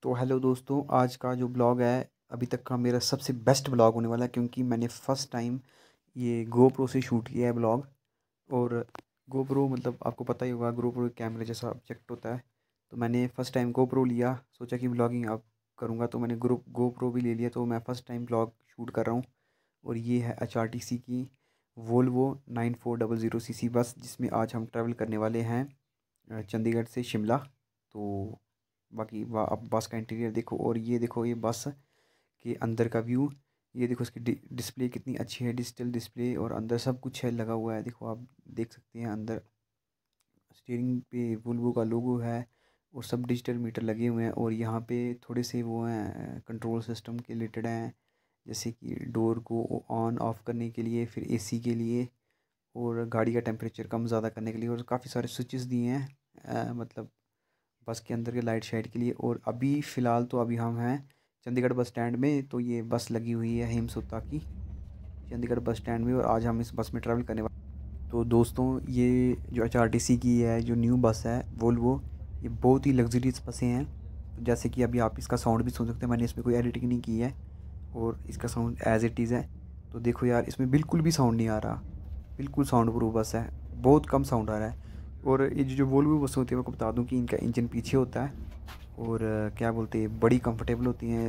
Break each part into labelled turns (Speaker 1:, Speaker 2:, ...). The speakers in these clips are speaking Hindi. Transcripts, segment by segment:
Speaker 1: तो हेलो दोस्तों, आज का जो ब्लॉग है अभी तक का मेरा सबसे बेस्ट ब्लॉग होने वाला है, क्योंकि मैंने फ़र्स्ट टाइम ये गोप्रो से शूट किया है ब्लॉग। और गोप्रो मतलब आपको पता ही होगा, गोप्रो कैमरे जैसा ऑब्जेक्ट होता है। तो मैंने फ़र्स्ट टाइम गोप्रो लिया, सोचा कि ब्लॉगिंग अब करूँगा, तो मैंने गोप्रो भी ले लिया। तो मैं फ़र्स्ट टाइम ब्लॉग शूट कर रहा हूँ। और ये है HRTC की वोल्वो 9400 CC बस, जिसमें आज हम ट्रैवल करने वाले हैं चंडीगढ़ से शिमला। तो बाकी अब बस का इंटीरियर देखो, और ये देखो ये बस के अंदर का व्यू। ये देखो इसकी डिस्प्ले कितनी अच्छी है, डिजिटल डिस्प्ले, और अंदर सब कुछ है लगा हुआ है। देखो आप देख सकते हैं अंदर स्टीयरिंग पे वोल्वो का लोगो है, और सब डिजिटल मीटर लगे हुए हैं। और यहाँ पे थोड़े से वो हैं कंट्रोल सिस्टम के रिलेटेड हैं, जैसे कि डोर को ऑन ऑफ करने के लिए, फिर AC के लिए, और गाड़ी का टेम्परेचर कम ज़्यादा करने के लिए, और काफ़ी सारे स्विचेस दिए हैं मतलब बस के अंदर के लाइट शाइट के लिए। और अभी फ़िलहाल तो अभी हम हैं चंडीगढ़ बस स्टैंड में। तो ये बस लगी हुई है हेमसोता की चंडीगढ़ बस स्टैंड में, और आज हम इस बस में ट्रैवल करने वाले। तो दोस्तों, ये जो HRTC की है जो न्यू बस है वोल्वो, ये बहुत ही लग्जरियस बसें हैं। तो जैसे कि अभी आप इसका साउंड भी सुन सकते हैं, मैंने इसमें कोई एडिटिंग नहीं की है, और इसका साउंड एज़ इट इज़ है। तो देखो यार, इसमें बिल्कुल भी साउंड नहीं आ रहा, बिल्कुल साउंड प्रूफ बस है, बहुत कम साउंड आ रहा है। और ये जो वोल्वो बस होती है, मैं आपको बता दूं कि इनका इंजन पीछे होता है, और क्या बोलते हैं, बड़ी कंफर्टेबल होती हैं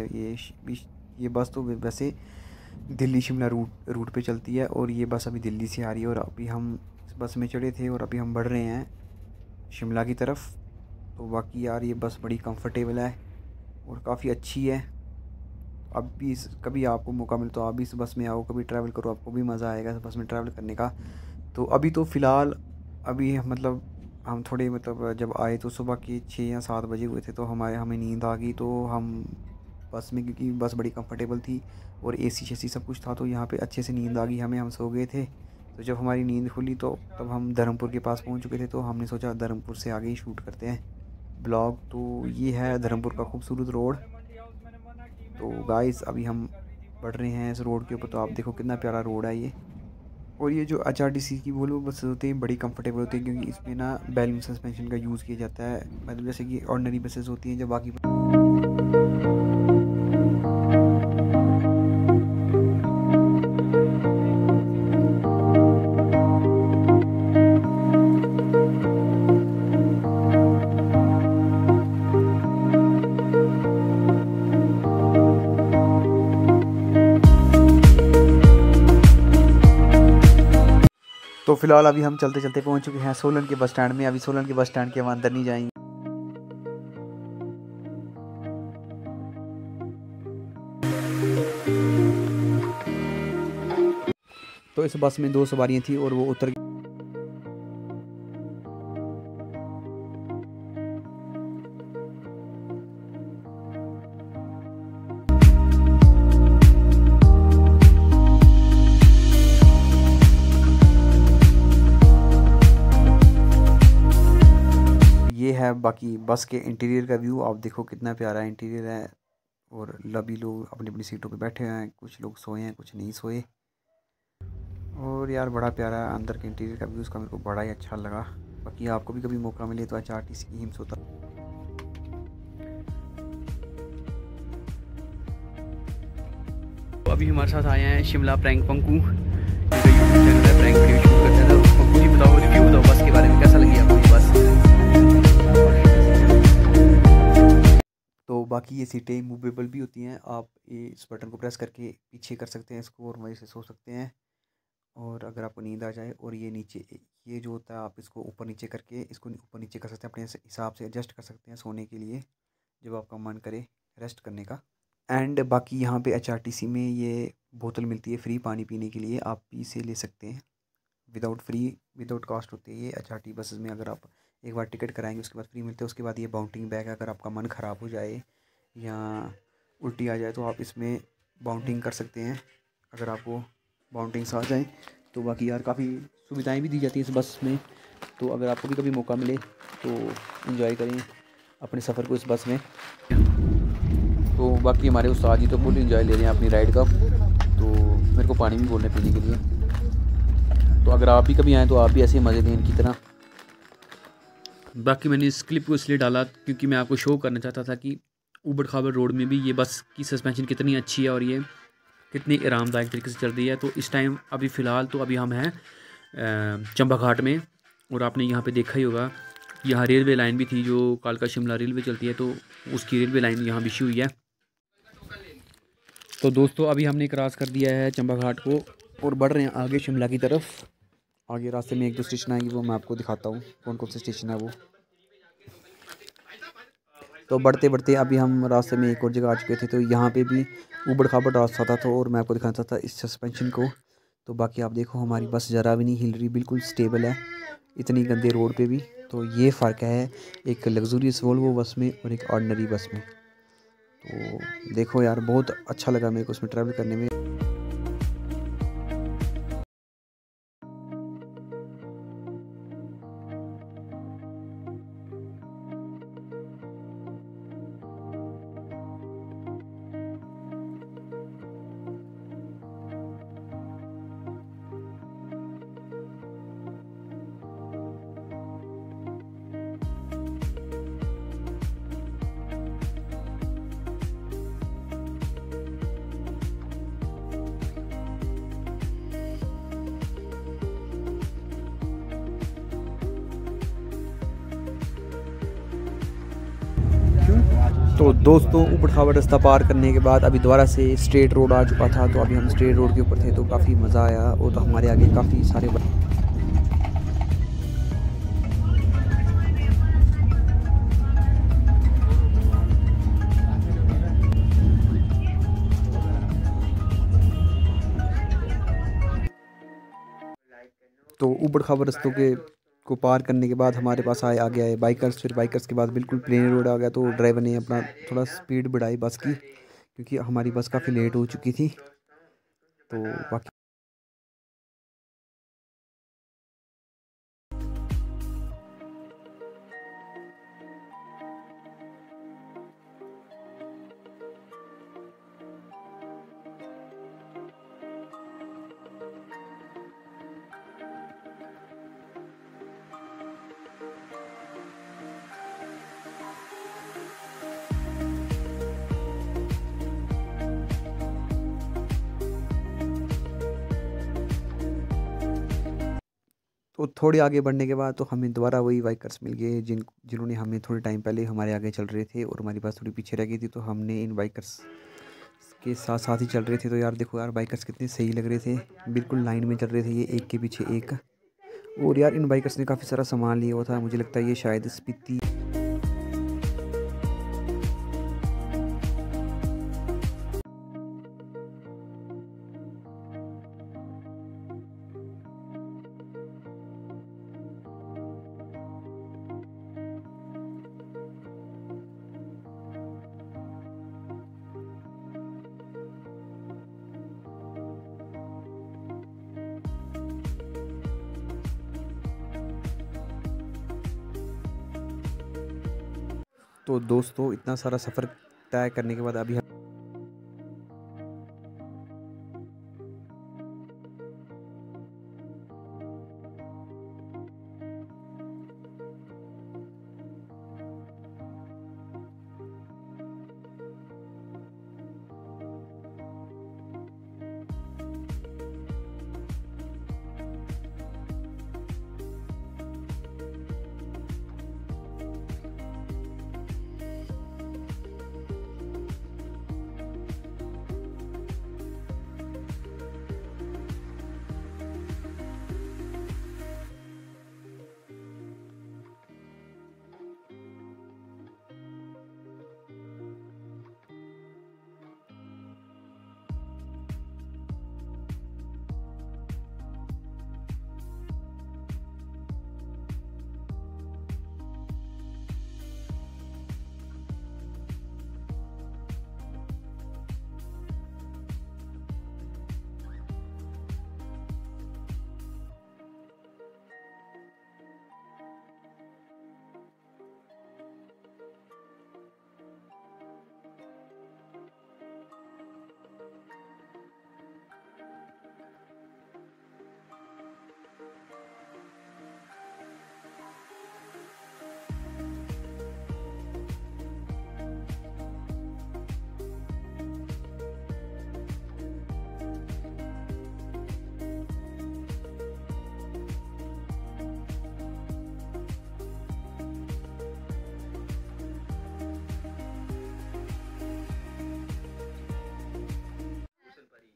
Speaker 1: ये बस। तो वैसे दिल्ली शिमला रूट पे चलती है, और ये बस अभी दिल्ली से आ रही है। और अभी हम इस बस में चढ़े थे, और अभी हम बढ़ रहे हैं शिमला की तरफ। तो बाकी यार ये बस बड़ी कंफर्टेबल है और काफ़ी अच्छी है। अब भी कभी आपको मौका मिले तो आप भी इस बस में आओ, कभी ट्रैवल करो, आपको भी मज़ा आएगा इस बस में ट्रैवल करने का। तो अभी तो फ़िलहाल अभी मतलब हम थोड़े मतलब जब आए तो सुबह के 6 या 7 बजे हुए थे, तो हमें नींद आ गई। तो हम बस में, क्योंकि बस बड़ी कंफर्टेबल थी और AC शेसी सब कुछ था, तो यहाँ पे अच्छे से नींद आ गई हमें, हम सो गए थे। तो जब हमारी नींद खुली तो तब हम धर्मपुर के पास पहुँच चुके थे। तो हमने सोचा धर्मपुर से आगे ही शूट करते हैं ब्लॉग। तो ये है धर्मपुर का खूबसूरत रोड। तो गाइस अभी हम बढ़ रहे हैं इस रोड के ऊपर। तो आप देखो कितना प्यारा रोड है ये। और ये जो HRTC की वोल्वो बसेस होती हैं बड़ी कंफर्टेबल होती है, क्योंकि इसमें ना बैलून सस्पेंशन का यूज़ किया जाता है, मतलब जैसे कि ऑर्डिनरी बसेस होती हैं जब बाकी। तो फिलहाल अभी हम चलते चलते पहुंच चुके हैं सोलन के बस स्टैंड में। अभी सोलन के बस स्टैंड के हम अंदर नहीं जाएंगे। तो इस बस में 2 सवारियां थी और वो उतर गई। ये है बाकी बस के इंटीरियर का व्यू, आप देखो कितना प्यारा इंटीरियर है। और सभी लोग अपनी अपनी सीटों पे बैठे हैं, कुछ लोग सोए हैं, कुछ नहीं सोए। और यार बड़ा प्यारा अंदर के इंटीरियर का व्यू, उसका मेरे को बड़ा ही अच्छा लगा। बाकी आपको भी कभी मौका मिले तो HRTC की हिम्स होता।
Speaker 2: अभी हमारे साथ आए हैं शिमला प्रैंक पंकू, जिनका यूट्यूब चैनल है, प्रैंक वीडियो शूट करते हैं। तो पंकू जी बताओ, रिव्यू बताओ बस के बारे में, कैसा लगी आपको ये बस?
Speaker 1: तो बाकी ये सीटें मूवेबल भी होती हैं, आप इस बटन को प्रेस करके पीछे कर सकते हैं इसको, और वहीं से सो सकते हैं। और अगर आपको नींद आ जाए, और ये नीचे ये जो होता है, आप इसको ऊपर नीचे करके इसको ऊपर नीचे कर सकते हैं, अपने हिसाब से एडजस्ट कर सकते हैं सोने के लिए, जब आपका मन करे रेस्ट करने का। एंड बाकी यहाँ पे HRTC में ये बोतल मिलती है फ्री पानी पीने के लिए, आप भी इसे ले सकते हैं विदाउट कॉस्ट होती है ये HRT बसेस में। अगर आप एक बार टिकट कराएंगे उसके बाद फ्री मिलते हैं। उसके बाद ये बाउंटिंग बैग है, अगर आपका मन ख़राब हो जाए या उल्टी आ जाए तो आप इसमें बाउंटिंग कर सकते हैं, अगर आपको बाउंटिंग्स आ जाए तो। बाकी यार काफ़ी सुविधाएं भी दी जाती हैं इस बस में। तो अगर आपको भी कभी मौका मिले तो एंजॉय करें अपने सफ़र को इस बस में। तो बाकी हमारे उस्ताद जी तो फुल एंजॉय ले रहे हैं अपनी राइड का। तो मेरे को पानी भी बोल रहे हैं पीने के लिए। तो अगर आप भी कभी आएँ तो आप भी ऐसे मज़े लें इनकी तरह।
Speaker 2: बाकी मैंने इस क्लिप को इसलिए डाला क्योंकि मैं आपको शो करना चाहता था कि ऊबड़ खाबड़ रोड में भी ये बस की सस्पेंशन कितनी अच्छी है और ये कितनी आरामदायक तरीके से चल रही है। तो इस टाइम अभी फ़िलहाल तो अभी हम हैं चंबा घाट में, और आपने यहाँ पे देखा ही होगा यहाँ रेलवे लाइन भी थी, जो कालका शिमला रेलवे चलती है, तो उसकी रेलवे लाइन यहाँ बिछी हुई है। तो दोस्तों अभी हमने क्रॉस कर दिया है चंबा घाट को और बढ़ रहे हैं आगे शिमला की तरफ। आगे रास्ते में एक दो स्टेशन आएंगे, वो मैं आपको दिखाता हूँ कौन कौन से स्टेशन है वो। तो बढ़ते बढ़ते अभी हम रास्ते में एक और जगह आ चुके थे। तो यहाँ पे भी ऊबड़ खाबड़ रास्ता था, तो और मैं आपको दिखाना चाहता था इस सस्पेंशन को। तो बाकी आप देखो हमारी बस ज़रा भी नहीं हिल रही, बिल्कुल स्टेबल है इतनी गंदे रोड पे भी। तो ये फ़र्क है एक लग्जूरियस वोल्वो बस में और एक ऑर्डिनरी बस में। तो देखो यार बहुत अच्छा लगा मेरे को उसमें ट्रैवल करने में। तो दोस्तों ऊबड़ खाबड़ रास्ता पार करने के बाद अभी दोबारा से स्ट्रेट रोड आ चुका था। तो अभी हम स्ट्रेट रोड के ऊपर थे, तो काफ़ी मज़ा आया। और तो हमारे आगे काफ़ी सारे तो ऊबड़ खाबड़ रास्तों के को पार करने के बाद हमारे पास आ गया है बाइकर्स। फिर बाइकर्स के बाद बिल्कुल प्लेन रोड आ गया। तो ड्राइवर ने अपना थोड़ा स्पीड बढ़ाई बस की, क्योंकि हमारी बस काफ़ी लेट हो चुकी थी। तो बाकी तो थोड़े आगे बढ़ने के बाद तो हमें दोबारा वही बाइकर्स मिल गए जिन्होंने हमें थोड़े टाइम पहले हमारे आगे चल रहे थे, और हमारी बस थोड़ी पीछे रह गई थी। तो हमने इन बाइकर्स के साथ साथ ही चल रहे थे। तो यार देखो यार बाइकर्स कितने सही लग रहे थे, बिल्कुल लाइन में चल रहे थे ये एक के पीछे एक। और यार इन बाइकर्स ने काफ़ी सारा सामान लिया हुआ था, मुझे लगता है ये शायद स्पीति तो दोस्तों इतना सारा सफ़र तय करने के बाद अभी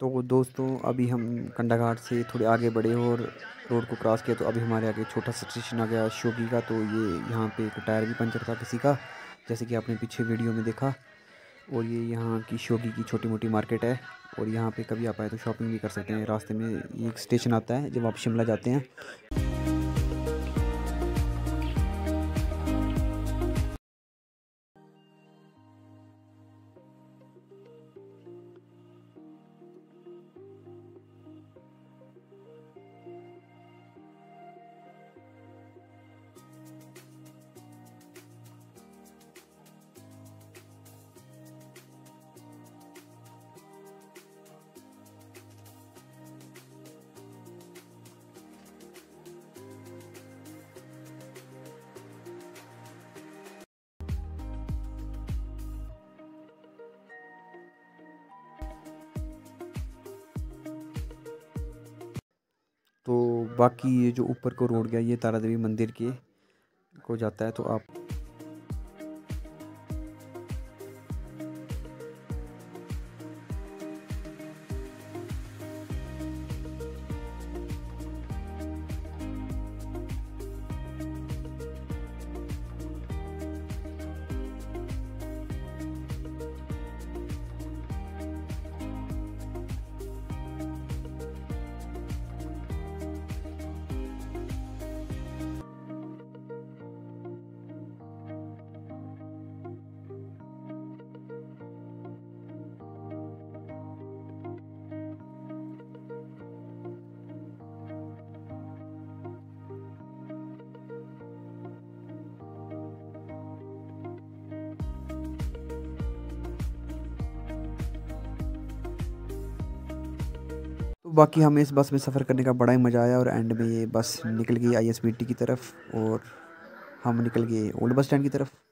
Speaker 1: तो दोस्तों अभी हम कंडाघाट से थोड़े आगे बढ़े और रोड को क्रॉस किया, तो अभी हमारे आगे छोटा सा स्टेशन आ गया शोगी का। तो ये यहाँ पे एक टायर भी पंचर था किसी का, जैसे कि आपने पीछे वीडियो में देखा। और ये यहाँ की शोगी की छोटी मोटी मार्केट है, और यहाँ पे कभी आप आए तो शॉपिंग भी कर सकते हैं। रास्ते में ये एक स्टेशन आता है जब आप शिमला जाते हैं। तो बाकी ये जो ऊपर को रोड गया ये तारा देवी मंदिर के को जाता है। तो आप तो बाकी हमें इस बस में सफ़र करने का बड़ा ही मज़ा आया, और एंड में ये बस निकल गई ISBT की तरफ और हम निकल गए ओल्ड बस स्टैंड की तरफ।